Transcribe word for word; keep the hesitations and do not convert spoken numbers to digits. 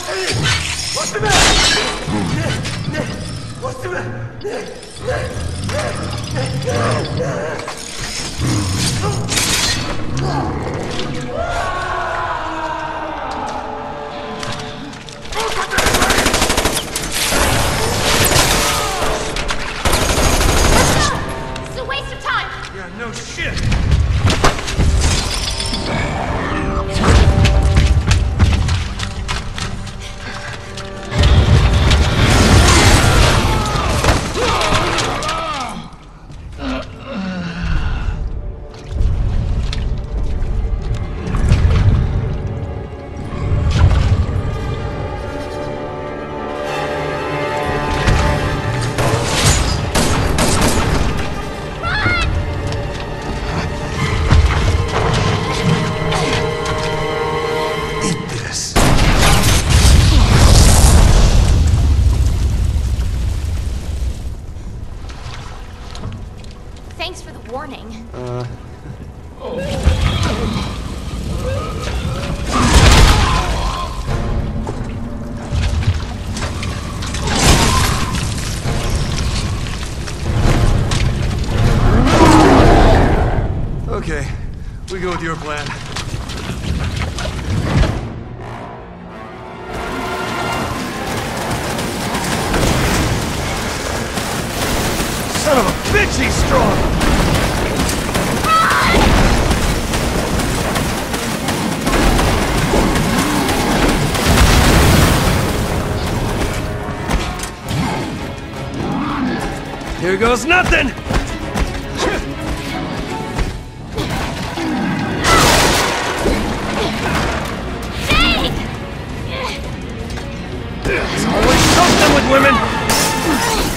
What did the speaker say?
What's the matter? What's the matter? It's a waste of time! Yeah, no shit! Thanks for the warning. Uh... Okay, we go with your plan. Son of a bitch, he's strong! Here goes nothing! There's always something with women!